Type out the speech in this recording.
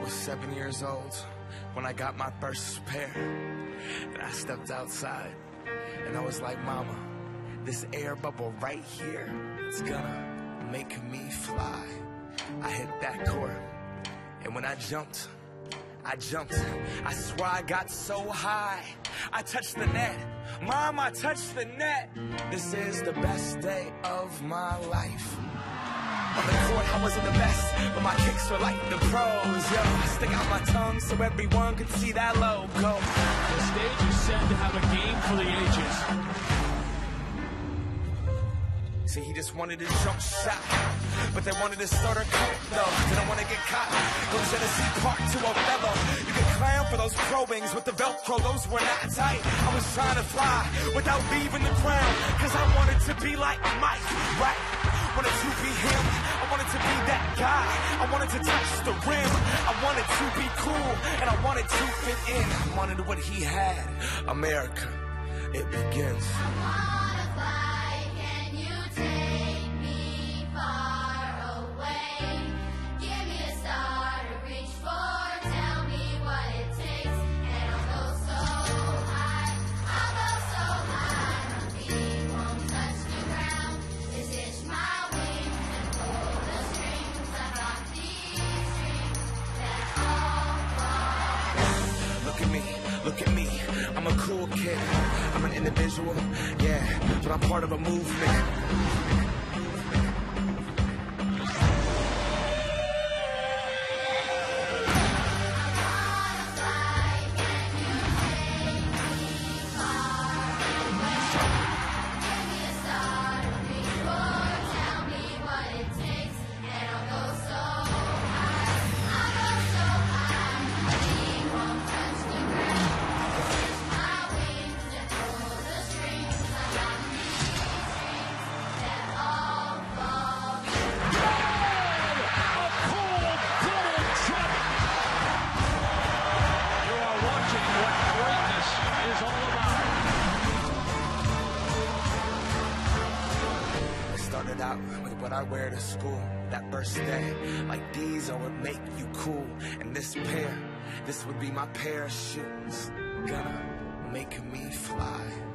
was 7 years old when I got my first pair. And I stepped outside and I was like, Mama, this air bubble right here, it's gonna make me fly. I hit that court, and when I jumped, I swear I got so high, I touched the net. Mom, I touched the net. This is the best day of my life. On the court, I wasn't the best, but my kicks were like the pros, yo. I stick out my tongue so everyone could see that logo. The stage is set to have a game for the ages. See, he just wanted his jump shot, but they wanted to start a cult, though. Didn't want to get caught. From Genesee Park to Othello. You could clown for those pro wings with the Velcro, those were not tight. I was trying to fly without leaving the ground, cause I wanted to be like Mike, right? Wanted to be him, I wanted to be that guy. I wanted to touch the rim, I wanted to be cool, and I wanted to fit in. I wanted what he had. America, it begins. Look at me, I'm a cool kid, I'm an individual, yeah, but I'm part of a movement. Started out with what I wear to school that first day. Like these would make you cool. And this pair, this would be my parachutes. Gonna make me fly.